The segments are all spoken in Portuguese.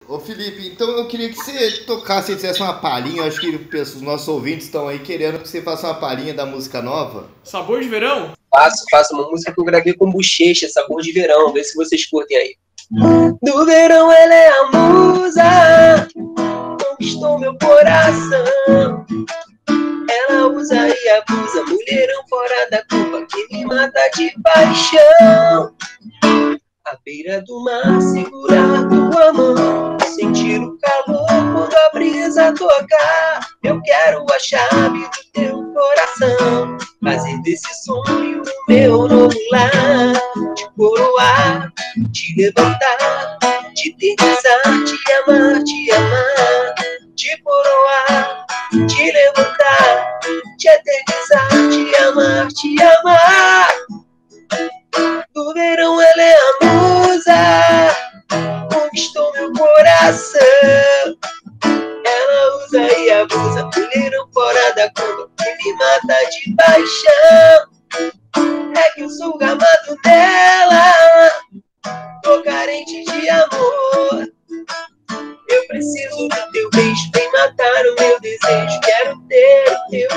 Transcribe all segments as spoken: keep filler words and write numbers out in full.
Ô Felipe, então eu queria que você tocasse e fizesse uma palhinha. Eu acho que os nossos ouvintes estão aí querendo que você faça uma palhinha da música nova. Sabor de verão? Faço, faço uma música que eu gravei com Bochecha, Sabor de Verão. Vê se vocês curtem aí. Do verão ela é a musa, conquistou meu coração. Ela usa e abusa, mulherão fora da curva que me mata de paixão. À beira do mar, segurar tua mão, sentir o calor quando a brisa tocar. Eu quero a chave do teu coração, fazer desse sonho o meu novo lar. Te coroar, te levantar, te eternizar, te amar, te amar. Te coroar, te levantar, te eternizar, te amar, te amar. Do verão ela é a musa, conquistou meu coração. Ela usa e abusa, mulherão fora da curva que me mata de paixão. É que eu sou gamado dela, tô carente de amor. Eu preciso do teu beijo, vem matar o meu desejo. Quero ter o teu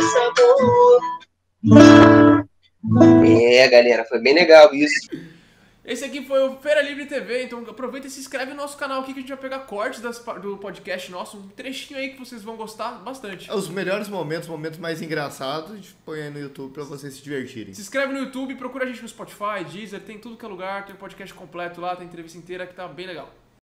sabor. É, galera, foi bem legal isso. Esse aqui foi o Feira Livre T V, então aproveita e se inscreve no nosso canal aqui que a gente vai pegar cortes das, do podcast nosso, um trechinho aí que vocês vão gostar bastante. Os melhores momentos, momentos mais engraçados, a gente põe aí no YouTube pra vocês se divertirem. Se inscreve no YouTube, procura a gente no Spotify, Deezer, tem tudo que é lugar, tem o podcast completo lá, tem entrevista inteira que tá bem legal.